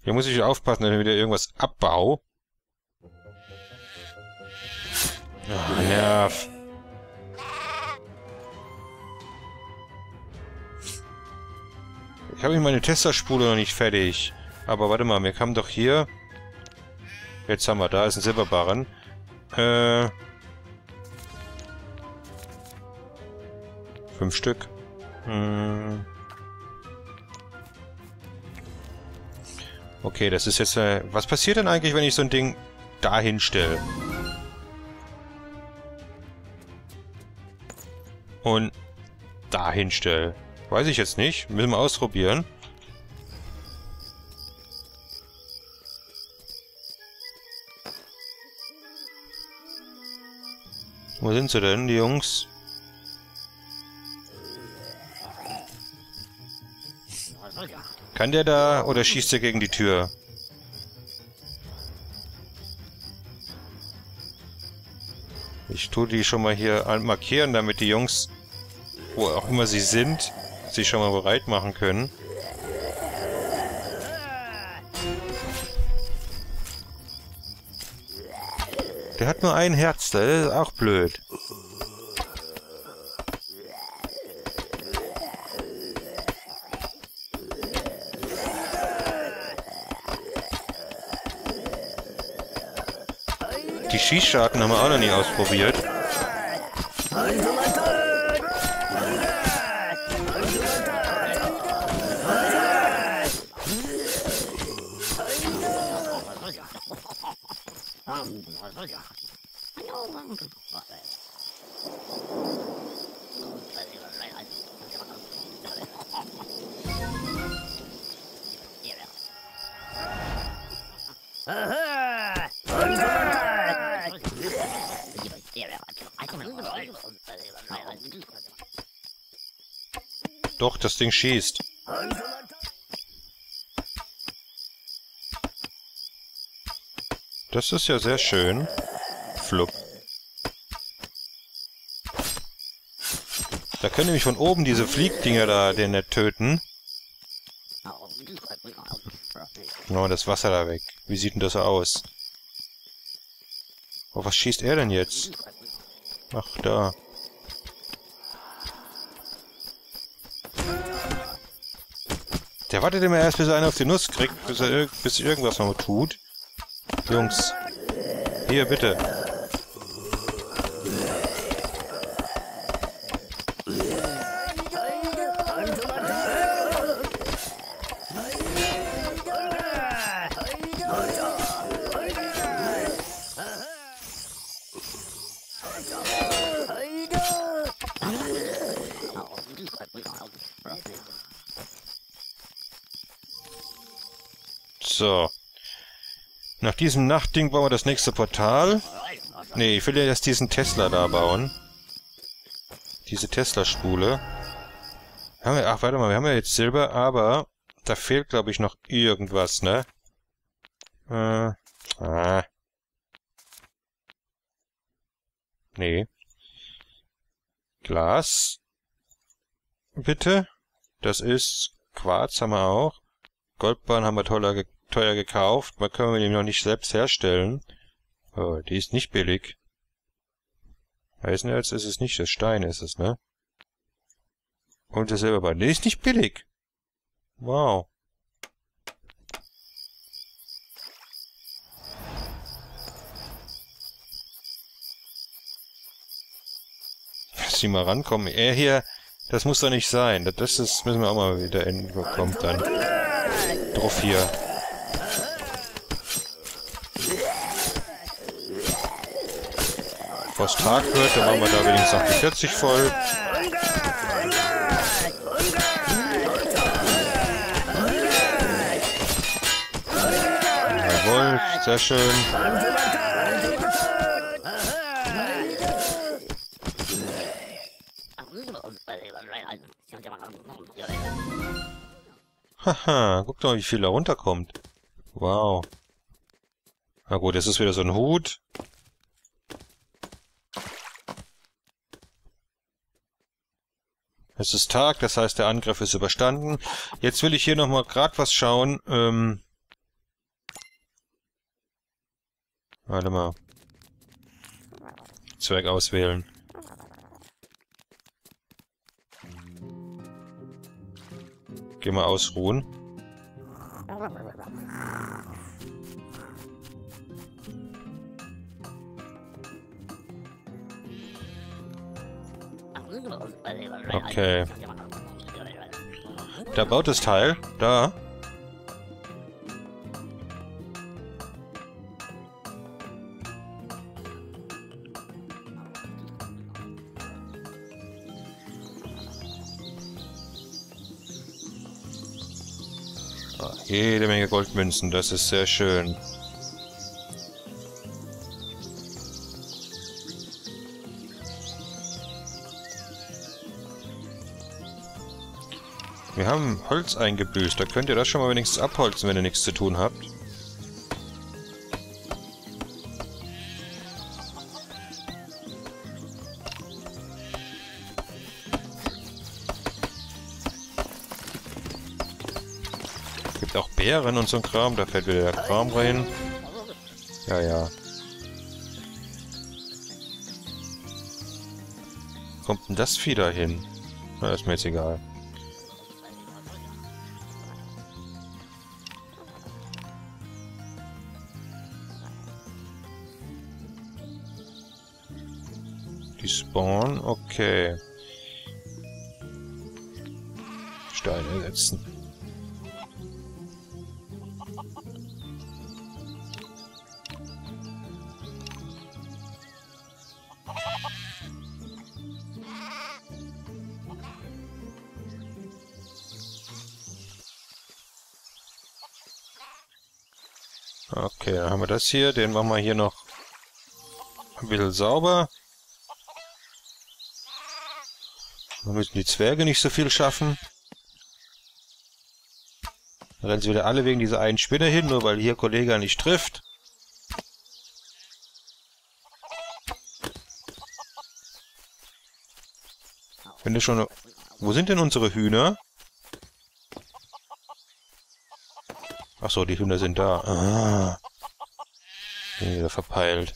Hier muss ich aufpassen, wenn ich wieder irgendwas abbau. Oh, Nerv. Ich habe meine Testerspule noch nicht fertig. Aber warte mal, wir kamen doch hier... Jetzt haben wir, da ist ein Silberbarren. 5 Stück. Okay, das ist jetzt... was passiert denn eigentlich, wenn ich so ein Ding dahin stelle? Und dahin stelle. Weiß ich jetzt nicht. Müssen wir ausprobieren. Wo sind sie denn, die Jungs? Kann der da oder schießt er gegen die Tür? Ich tue die schon mal hier markieren, damit die Jungs, wo auch immer sie sind, sich schon mal bereit machen können. Der hat nur ein Herz, das ist auch blöd. Die Schießscharten haben wir auch noch nie ausprobiert. Doch, das Ding schießt. Das ist ja sehr schön. Flupp. Da können nämlich von oben diese Fliegdinger da den nicht töten. Oh, das Wasser da weg. Wie sieht denn das aus? Oh, was schießt er denn jetzt? Ach, da. Der wartet immer erst, bis er einen auf die Nuss kriegt, bis irgendwas noch tut. Jungs. Hier, bitte. So. Nach diesem Nachtding bauen wir das nächste Portal. Nee, ich will ja erst diesen Tesla da bauen. Diese Tesla-Spule. Ach, warte mal, wir haben ja jetzt Silber, aber da fehlt, glaube ich, noch irgendwas, ne? Nee. Glas. Bitte. Das ist Quarz, haben wir auch. Goldbarren haben wir teuer gekauft. Man können wir die noch nicht selbst herstellen. Oh, die ist nicht billig. Eisenerz ist es nicht, das Stein ist es, ne? Und das Silberbarren. Die ist nicht billig. Wow. Lass die mal rankommen. Er hier, das muss doch nicht sein. Das ist, müssen wir auch mal wieder kommt dann. Drauf hier. Was Tag wird, dann machen wir da wenigstens noch die 40 voll. Jawohl, sehr schön. Haha, guck doch mal, wie viel da runterkommt. Wow. Na gut, jetzt ist wieder so ein Hut. Es ist Tag, das heißt, der Angriff ist überstanden. Jetzt will ich hier nochmal gerade was schauen. Warte mal. Zwerg auswählen. Geh mal ausruhen. Okay. Da baut das Teil. Da. Ah, jede Menge Goldmünzen. Das ist sehr schön. Wir haben Holz eingebüßt. Da könnt ihr das schon mal wenigstens abholzen, wenn ihr nichts zu tun habt. Gibt auch Beeren und so ein Kram. Da fällt wieder der Kram rein. Ja, ja. Kommt denn das Vieh da hin? Na, ist mir jetzt egal. Die Spawn, okay. Steine setzen. Okay, dann haben wir das hier. Den machen wir hier noch ein bisschen sauber. Dann müssen die Zwerge nicht so viel schaffen. Dann rennen sie wieder alle wegen dieser einen Spinne hin, nur weil hier Kollege nicht trifft. Wenn du schon... Wo sind denn unsere Hühner? Ach so, die Hühner sind da. Ah. Bin wieder verpeilt.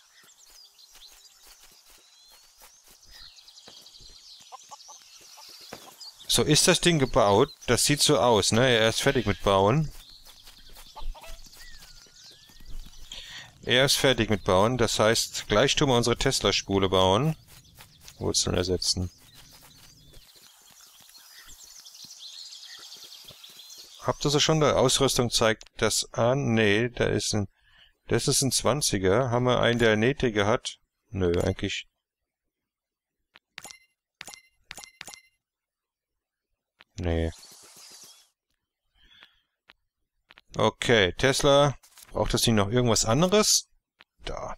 So, ist das Ding gebaut? Das sieht so aus, ne? Er ist fertig mit Bauen. Er ist fertig mit Bauen. Das heißt, gleich tun wir unsere Tesla-Spule bauen. Wurzeln ersetzen. Habt ihr so schon? Die Ausrüstung zeigt das an. Nee, da ist ein... Das ist ein 20er. Haben wir einen, der Nähtige hat? Nö, eigentlich... Nee. Okay, Tesla. Braucht das Ding noch irgendwas anderes? Da.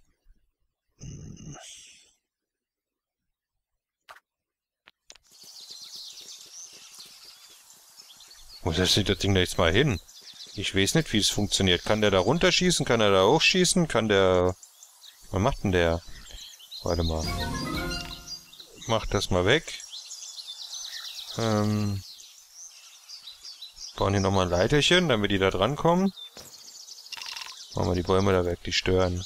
Wo setzt das Ding da jetzt mal hin? Ich weiß nicht, wie es funktioniert. Kann der da runterschießen? Kann er da hochschießen? Kann der... Was macht denn der? Warte mal. Mach das mal weg. Bauen hier nochmal ein Leiterchen, damit die da dran kommen. Machen wir die Bäume da weg, die stören.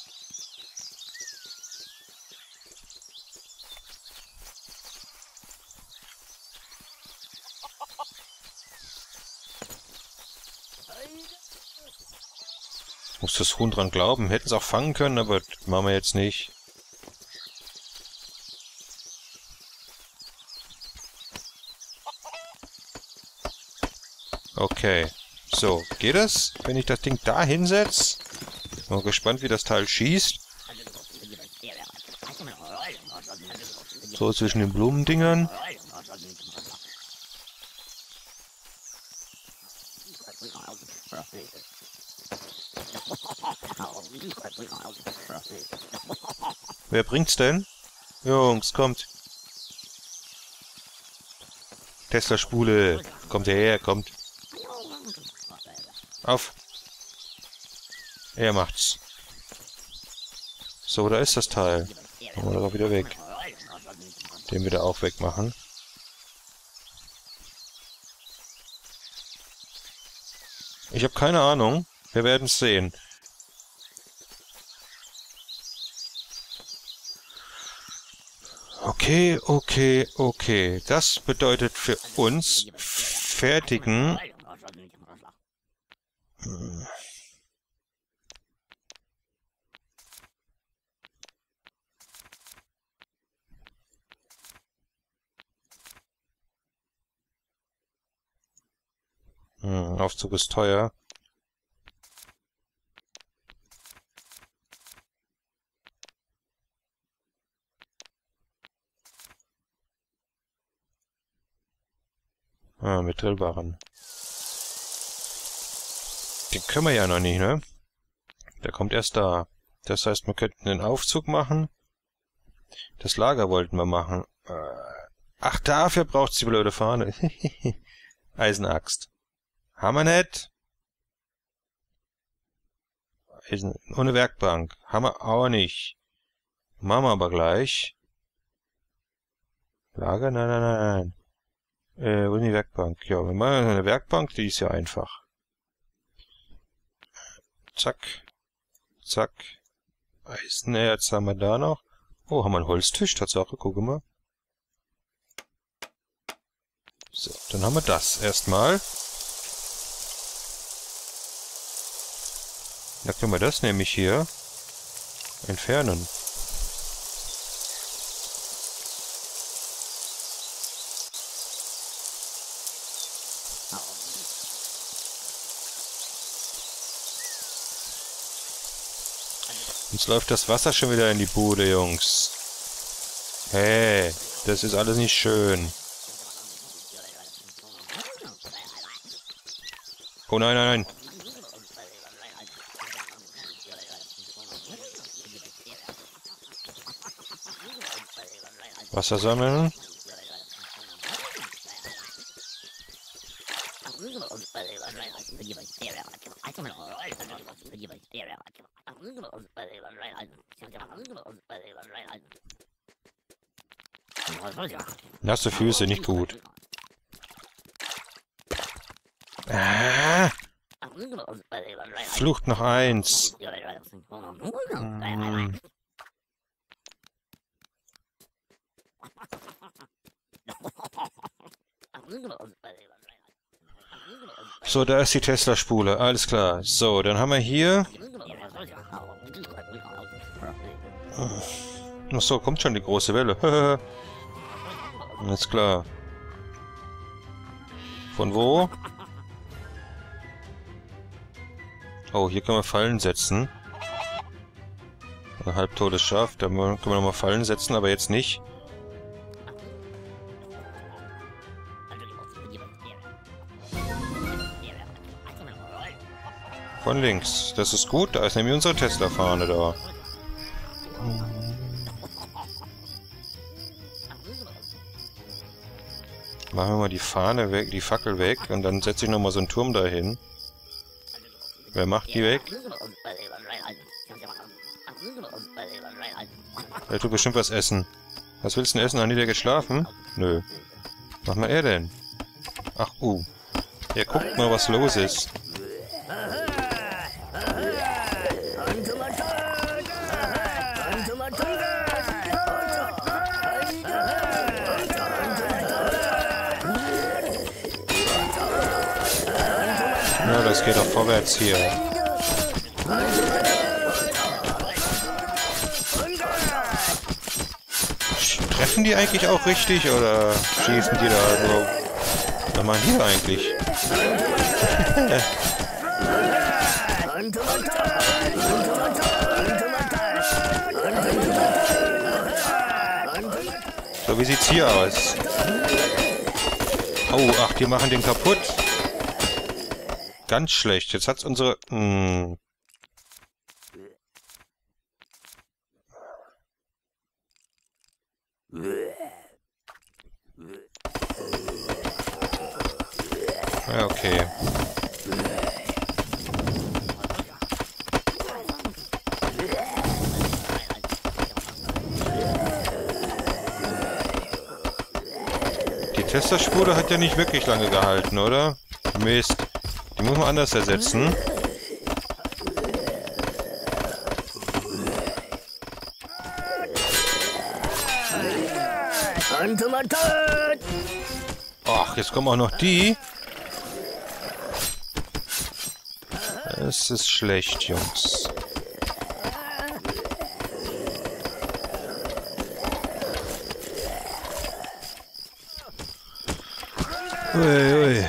Muss das Huhn dran glauben. Hätten es auch fangen können, aber das machen wir jetzt nicht. Okay. So, geht es? Wenn ich das Ding da hinsetze? Bin gespannt, wie das Teil schießt. So zwischen den Blumendingern. Wer bringt's denn? Jungs, kommt. Tesla-Spule. Kommt her, kommt. Auf. Er macht's. So, da ist das Teil. Machen wir das auch wieder weg. Den wieder auch wegmachen. Ich habe keine Ahnung. Wir werden es sehen. Okay, okay, okay. Das bedeutet für uns fertigen. Aufzug ist teuer. Metallwaren. Den können wir ja noch nicht, ne? Der kommt erst da. Das heißt, wir könnten den Aufzug machen. Das Lager wollten wir machen. Ach, dafür braucht's die blöde Fahne. Eisenaxt. Haben wir nicht. Ohne Werkbank. Haben wir auch nicht. Machen wir aber gleich. Lager? Nein, nein, nein, nein. Wo ist die Werkbank? Ja, wir machen eine Werkbank, die ist ja einfach. Zack. Zack. Eisenerz haben wir da noch. Oh, haben wir einen Holztisch? Tatsache, guck mal. So, dann haben wir das erstmal. Da können wir das nämlich hier entfernen. Jetzt läuft das Wasser schon wieder in die Bude, Jungs. Hey, das ist alles nicht schön. Oh nein, nein, nein. Wasser sammeln. Nasse Füße, nicht gut. Flucht noch eins. So, da ist die Tesla-Spule. Alles klar. So, dann haben wir hier... Ach so, kommt schon die große Welle. Alles klar. Von wo? Oh, hier können wir Fallen setzen. Ein halbtotes Schaf. Da können wir nochmal Fallen setzen, aber jetzt nicht. Von links. Das ist gut. Da ist nämlich unsere Tesla-Fahne da. Machen wir mal die Fahne weg, die Fackel weg und dann setze ich nochmal so einen Turm dahin. Wer macht die weg? Er tut bestimmt was essen. Was willst du denn essen? Hat der geschlafen? Nö. Was macht er denn? Ach, Ja, guckt mal, was los ist. Ja, das geht doch vorwärts hier. Treffen die eigentlich auch richtig oder schießen die da nur? Was machen die da eigentlich? So, wie sieht's hier aus? Oh, ach, die machen den kaputt. Ganz schlecht. Jetzt hat's unsere... Ja, okay. Die Tesla-Spule hat ja nicht wirklich lange gehalten, oder? Mist. Die muss man anders ersetzen. Ach, jetzt kommen auch noch die. Das ist schlecht, Jungs. Ui, ui.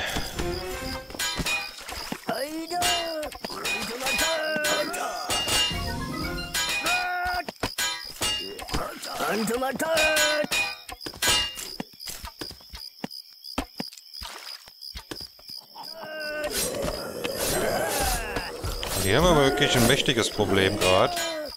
Die haben aber wirklich ein mächtiges Problem gerade.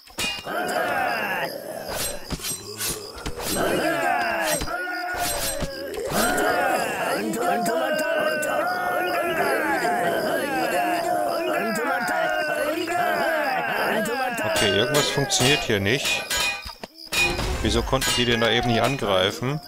Okay, irgendwas funktioniert hier nicht. Wieso konnten die denn da eben nicht angreifen?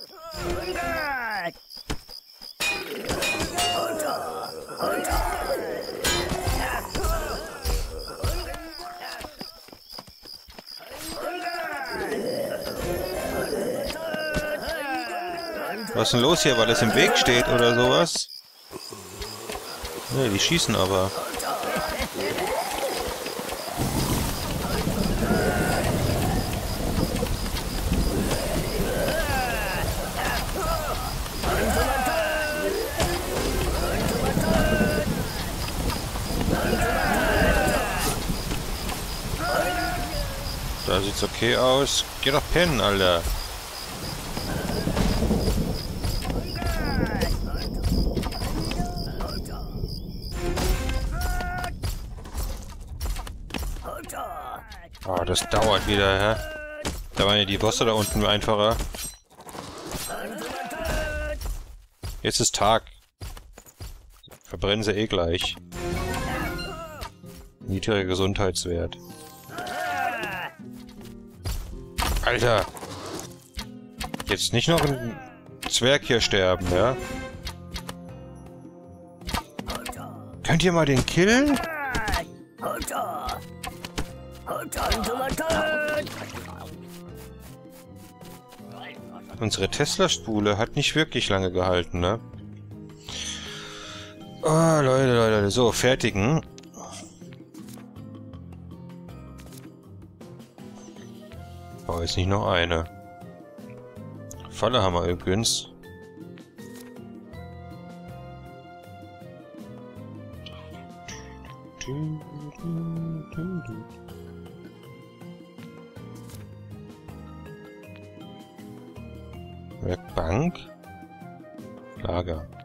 Was ist denn los hier, weil es im Weg steht oder sowas? Ne, die schießen aber. Da sieht's okay aus. Geh doch pennen, Alter. Oh, das dauert wieder, hä? Da waren ja die Bosse da unten einfacher. Jetzt ist Tag. Verbrennen sie eh gleich. Niedriger Gesundheitswert. Alter! Jetzt nicht noch ein Zwerg hier sterben, ja? Könnt ihr mal den killen? Unsere Tesla-Spule hat nicht wirklich lange gehalten, ne? Oh, Leute. So, fertigen. Oh, jetzt nicht noch eine. Falle haben wir übrigens. Werkbank. Lager.